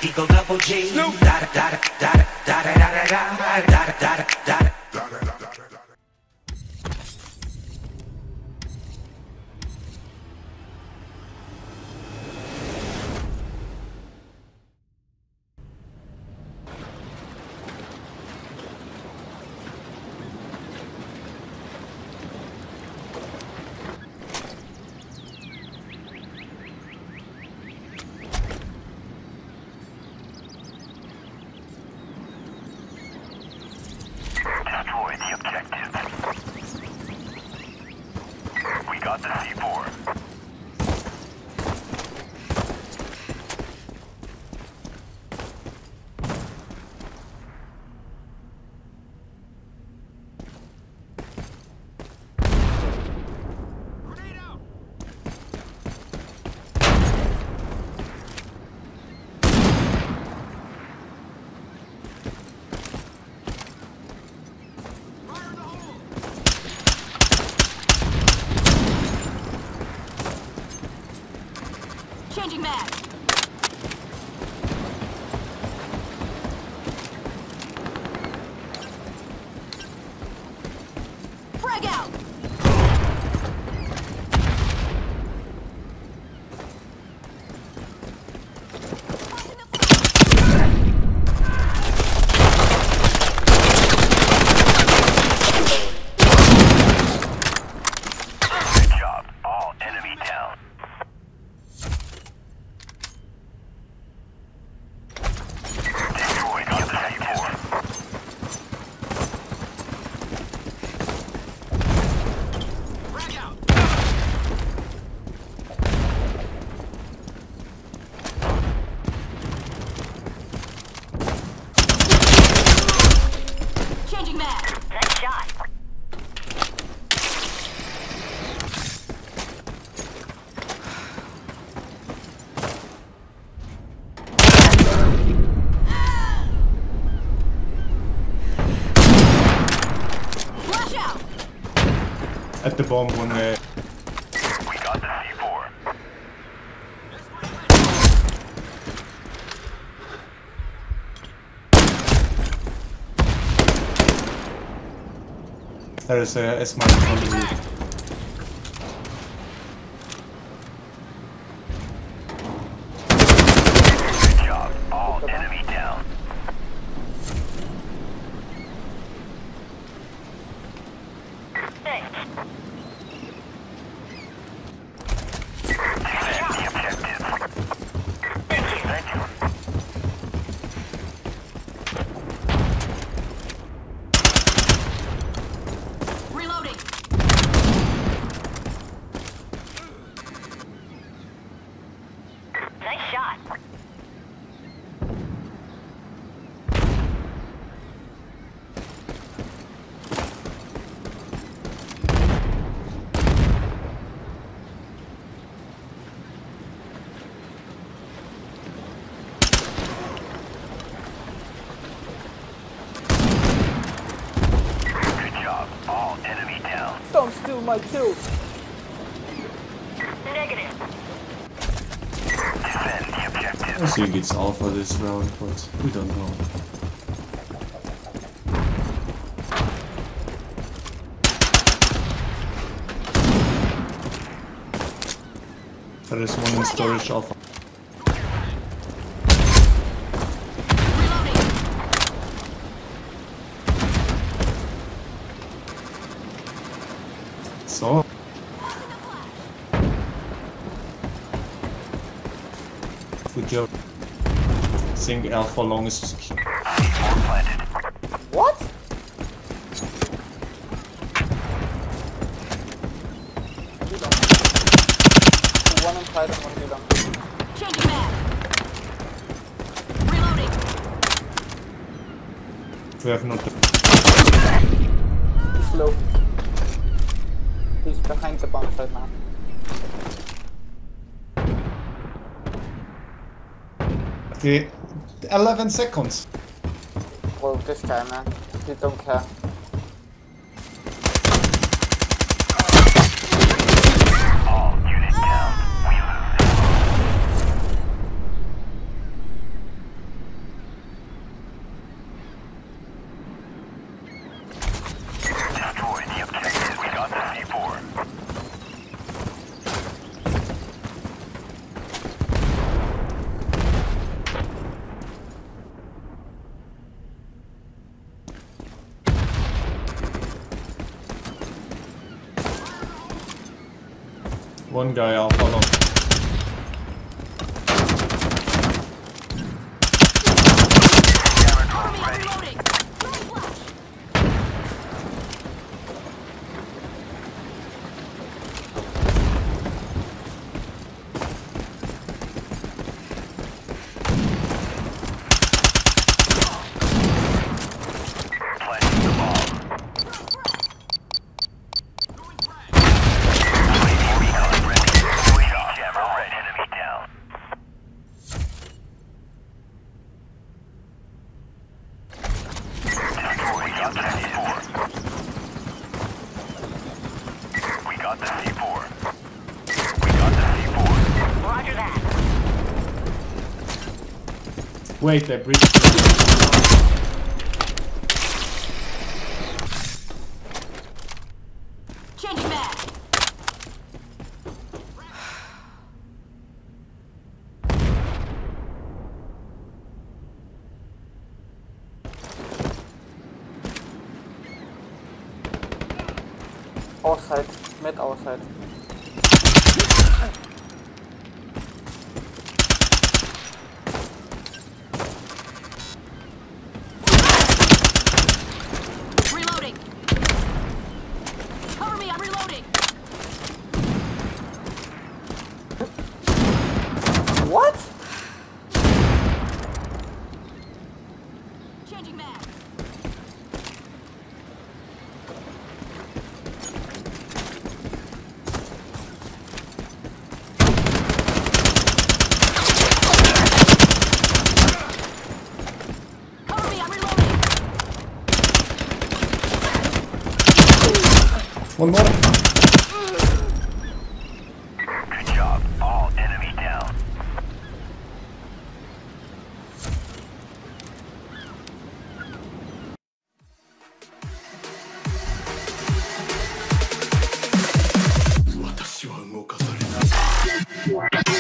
Eagle double G. Snoop. Da da da da da da da da da da da da da. Destroy the objective. We got the C4. Grenade out! Changing mag. Frag out. Good job. All enemy down. Destroy the C4. Frag out. Changing mag. Nice shot. Flash out. At the bomb one way. We got the C4. There is a S-mine in front of you. Good job. All enemy down. Thanks. Defend the objective. Thank you. Reloading. Nice shot. Good job. All enemy down. Don't steal my kill. Negative. Defend the I objective. think it's alpha this round, but we don't know. There is one in storage alpha. Reloading. So, good job. I think alpha long is secure. C4 planted. What? One inside and one below. Changing mag. Reloading. We have not. He's low. He's behind the bomb site now. Okay, 11 seconds. Well, this guy, man. He don't care. All unit down. We lose. One guy alpha long. Cover me, I'm reloading. Throwing flash. Planting the bomb. Recon ready. UAV jammer ready. Enemy down. We got the C4. We got the C4. We got the C4. Roger that. Wait, they breached. Changing mag. Outside. Mid outside. Reloading. Cover me, I'm reloading. What? Changing mag. Cover me, I'm reloading. One more. Good job. All enemy down. Watashi wa ugoka saれない